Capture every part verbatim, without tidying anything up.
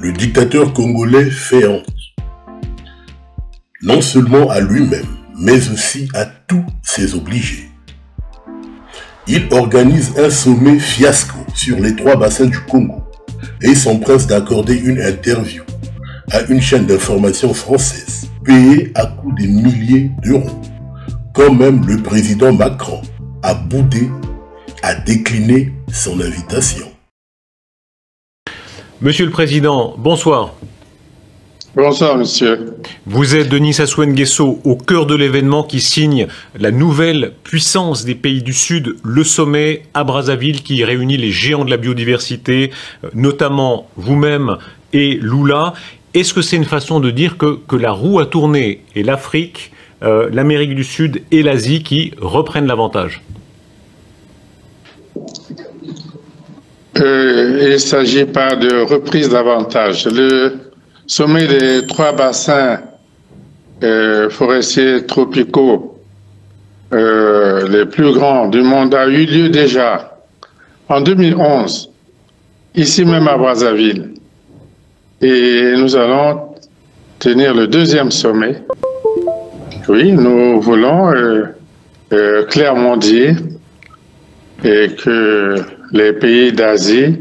le dictateur congolais fait honte. Non seulement à lui-même, mais aussi à tous ses obligés. Il organise un sommet fiasco sur les trois bassins du Congo et s'empresse d'accorder une interview à une chaîne d'information française payée à coups de milliers d'euros. Quand même le président Macron a boudé, a décliné son invitation. Monsieur le Président, bonsoir. Bonsoir, monsieur. Vous êtes Denis Sassou Nguesso au cœur de l'événement qui signe la nouvelle puissance des pays du Sud, le sommet à Brazzaville qui réunit les géants de la biodiversité, notamment vous-même et Lula. Est-ce que c'est une façon de dire que, que la roue a tourné et l'Afrique, euh, l'Amérique du Sud et l'Asie qui reprennent l'avantage? euh, Il ne s'agit pas de reprise d'avantage. Le sommet des trois bassins euh, forestiers tropicaux euh, les plus grands du monde a eu lieu déjà en deux mille onze, ici même à Brazzaville. Et nous allons tenir le deuxième sommet. Oui, nous voulons euh, euh, clairement dire et que les pays d'Asie,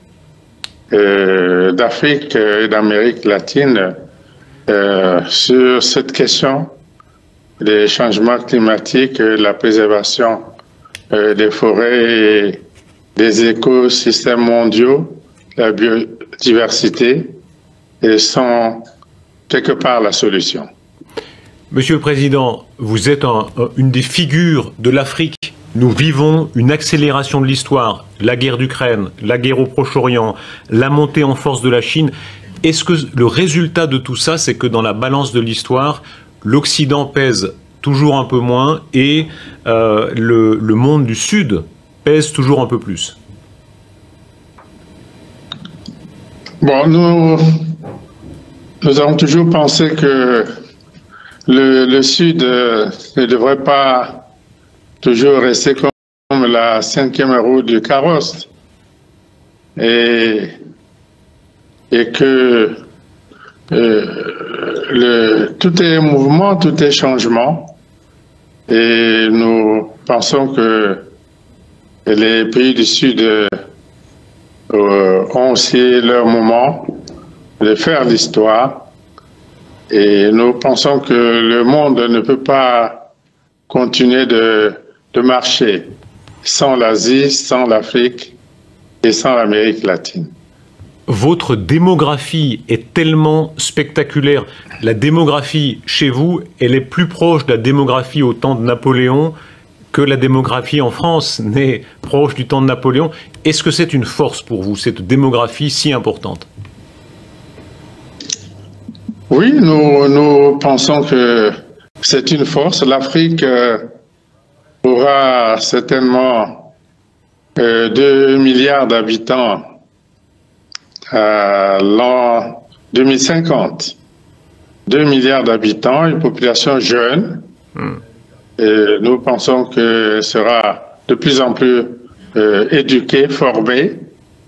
euh, d'Afrique et d'Amérique latine, euh, sur cette question des changements climatiques, la préservation euh, des forêts et des écosystèmes mondiaux, la biodiversité, et sont quelque part la solution. Monsieur le Président, vous êtes un, une des figures de l'Afrique. Nous vivons une accélération de l'histoire, la guerre d'Ukraine, la guerre au Proche-Orient, la montée en force de la Chine. Est-ce que le résultat de tout ça, c'est que dans la balance de l'histoire, l'Occident pèse toujours un peu moins et euh, le, le monde du Sud pèse toujours un peu plus? Bon, nous, nous avons toujours pensé que le, le Sud euh, ne devrait pas toujours rester comme la cinquième roue du carrosse et, et que euh, le, tout est mouvement, tout est changement et nous pensons que les pays du Sud euh, ont aussi leur moment de faire l'histoire et nous pensons que le monde ne peut pas continuer de, de marcher sans l'Asie, sans l'Afrique et sans l'Amérique latine. Votre démographie est tellement spectaculaire. La démographie chez vous, elle est plus proche de la démographie au temps de Napoléon que la démographie en France n'est proche du temps de Napoléon. Est-ce que c'est une force pour vous, cette démographie si importante? Oui, nous, nous pensons que c'est une force. L'Afrique euh, aura certainement euh, deux milliards d'habitants à l'an deux mille cinquante. deux milliards d'habitants, une population jeune. Hmm. Et nous pensons qu'elle sera de plus en plus euh, éduquée, formée.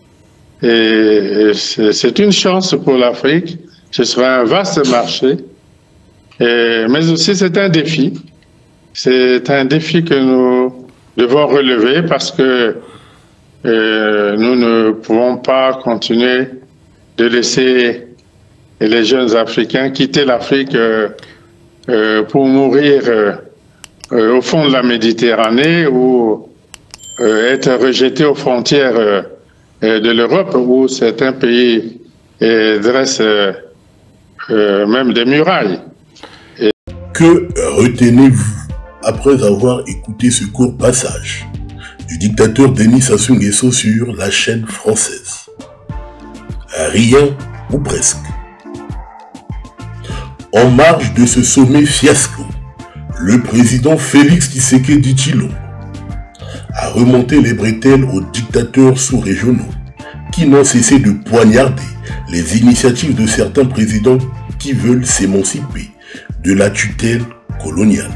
Et c'est une chance pour l'Afrique. Ce sera un vaste marché. Et, mais aussi c'est un défi. C'est un défi que nous devons relever parce que euh, nous ne pouvons pas continuer de laisser les jeunes Africains quitter l'Afrique euh, euh, pour mourir euh, Euh, au fond de la Méditerranée ou euh, être rejeté aux frontières euh, de l'Europe où certains pays euh, dressent euh, euh, même des murailles. Et... Que retenez-vous après avoir écouté ce court passage du dictateur Denis Sassou Nguesso sur la chaîne française? Rien ou presque. En marge de ce sommet fiasco, le président Félix Tshisekedi Tshilombo a remonté les bretelles aux dictateurs sous-régionaux qui n'ont cessé de poignarder les initiatives de certains présidents qui veulent s'émanciper de la tutelle coloniale.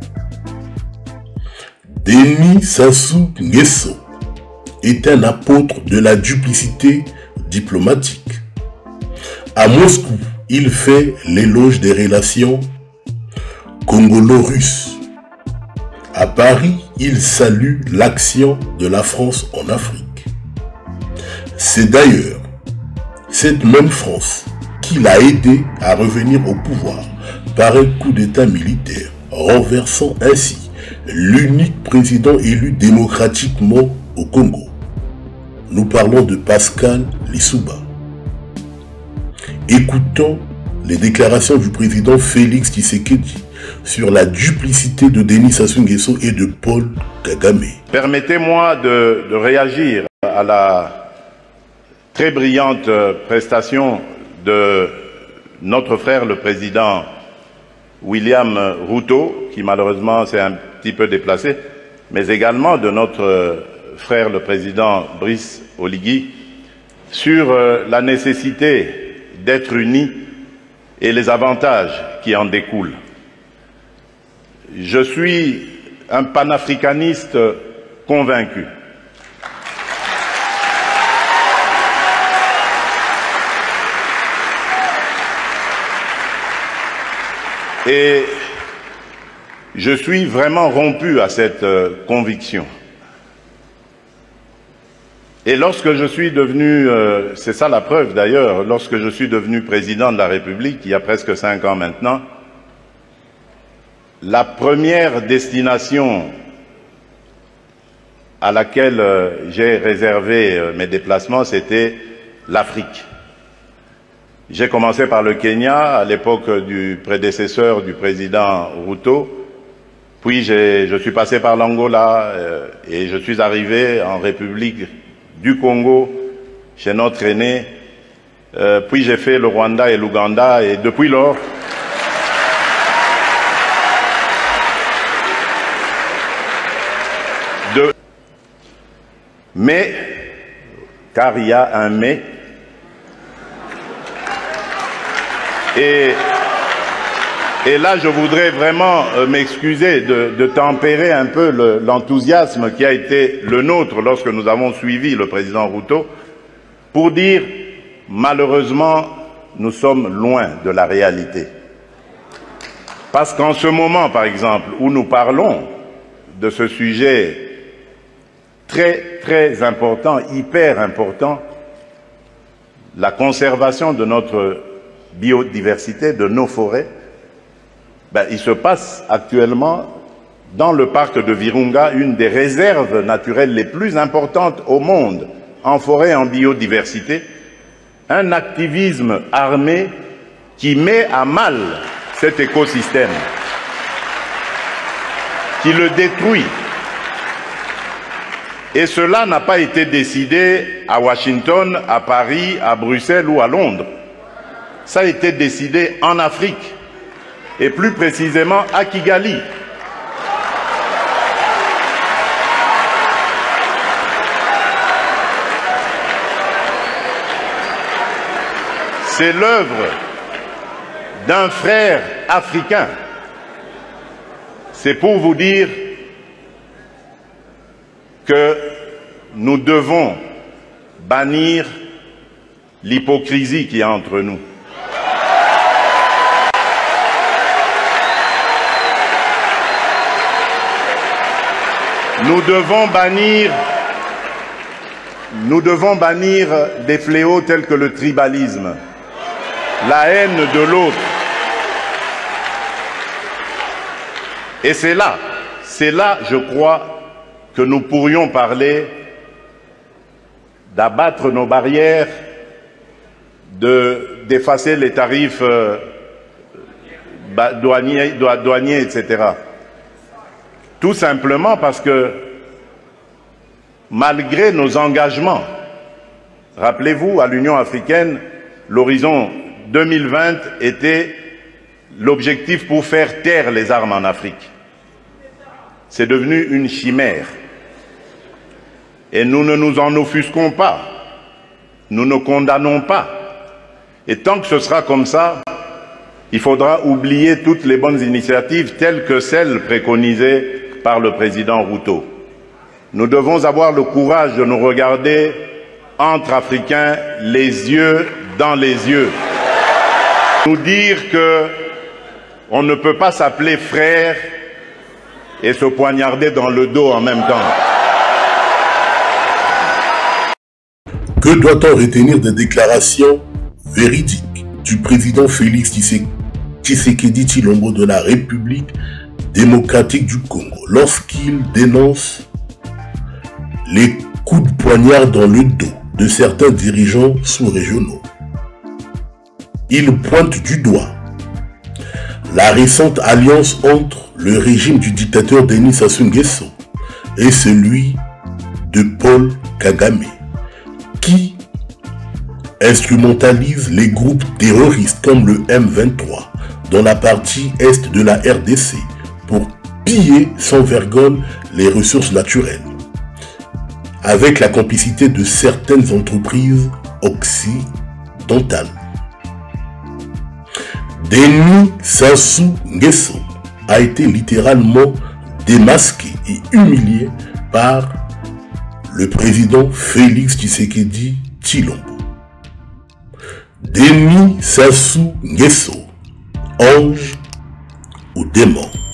Denis Sassou Nguesso est un apôtre de la duplicité diplomatique. À Moscou, il fait l'éloge des relations congolo-russes. À Paris, il salue l'action de la France en Afrique. C'est d'ailleurs cette même France qui l'a aidé à revenir au pouvoir par un coup d'État militaire, renversant ainsi l'unique président élu démocratiquement au Congo. Nous parlons de Pascal Lissouba. Écoutons les déclarations du président Félix Tshisekedi sur la duplicité de Denis Sassou Nguesso et de Paul Kagame. Permettez-moi de, de réagir à la très brillante prestation de notre frère le président William Ruto, qui malheureusement s'est un petit peu déplacé, mais également de notre frère le président Brice Oligui, sur la nécessité d'être unis et les avantages qui en découlent. Je suis un panafricaniste convaincu. Et je suis vraiment rompu à cette euh, conviction. Et lorsque je suis devenu, euh, c'est ça la preuve d'ailleurs, lorsque je suis devenu président de la République, il y a presque cinq ans maintenant, la première destination à laquelle euh, j'ai réservé euh, mes déplacements, c'était l'Afrique. J'ai commencé par le Kenya, à l'époque du prédécesseur du président Ruto, puis je suis passé par l'Angola euh, et je suis arrivé en République du Congo, chez notre aîné, euh, puis j'ai fait le Rwanda et l'Ouganda, et depuis lors, de... mais, car il y a un mais, et, et là je voudrais vraiment euh, m'excuser de, de tempérer un peu l'enthousiasme qui a été le nôtre lorsque nous avons suivi le président Ruto, pour dire malheureusement nous sommes loin de la réalité. Parce qu'en ce moment par exemple où nous parlons de ce sujet très très important, hyper important, la conservation de notre biodiversité, de nos forêts, ben, il se passe actuellement dans le parc de Virunga une des réserves naturelles les plus importantes au monde en forêt et en biodiversité, un activisme armé qui met à mal cet écosystème, qui le détruit. Et cela n'a pas été décidé à Washington, à Paris, à Bruxelles ou à Londres. Ça a été décidé en Afrique, et plus précisément à Kigali. C'est l'œuvre d'un frère africain. C'est pour vous dire que nous devons bannir l'hypocrisie qui est entre nous. Nous devons bannir, nous devons bannir des fléaux tels que le tribalisme, la haine de l'autre. Et c'est là, c'est là, je crois, que nous pourrions parler d'abattre nos barrières, de, d'effacer les tarifs euh, douaniers, douaniers, et cetera. Tout simplement parce que, malgré nos engagements, rappelez-vous, à l'Union africaine, l'horizon deux mille vingt était l'objectif pour faire taire les armes en Afrique. C'est devenu une chimère. Et nous ne nous en offusquons pas. Nous ne condamnons pas. Et tant que ce sera comme ça, il faudra oublier toutes les bonnes initiatives telles que celles préconisées par le président Ruto. Nous devons avoir le courage de nous regarder entre Africains, les yeux dans les yeux. Nous dire que on ne peut pas s'appeler frère et se poignarder dans le dos en même temps. Que doit-on retenir des déclarations véridiques du président Félix Tshisekedi Tshilombo de la République démocratique du Congo lorsqu'il dénonce les coups de poignard dans le dos de certains dirigeants sous-régionaux? Il pointe du doigt la récente alliance entre le régime du dictateur Denis Sassou Nguesso et celui de Paul Kagame, qui instrumentalise les groupes terroristes comme le M vingt-trois dans la partie est de la R D C pour piller sans vergogne les ressources naturelles, avec la complicité de certaines entreprises occidentales. Denis Sassou Nguesso a été littéralement démasqué et humilié par le président Félix Tshisekedi Tshilombo. Denis Sassou Nguesso, ange ou démon?